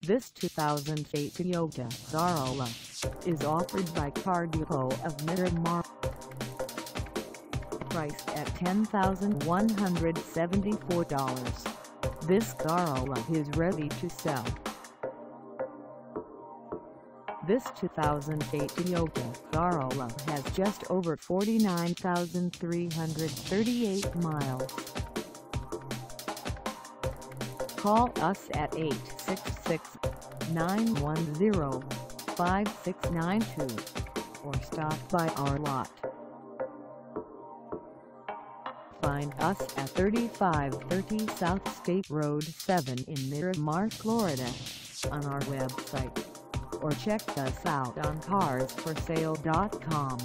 This 2008 Toyota Corolla is offered by Car Depot of Miramar. Priced at $10,174, this Corolla is ready to sell. This 2008 Toyota Corolla has just over 49,338 miles. Call us at 866-910-5692 or stop by our lot. Find us at 3530 South State Road 7 in Miramar, Florida, on our website, or check us out on carsforsale.com.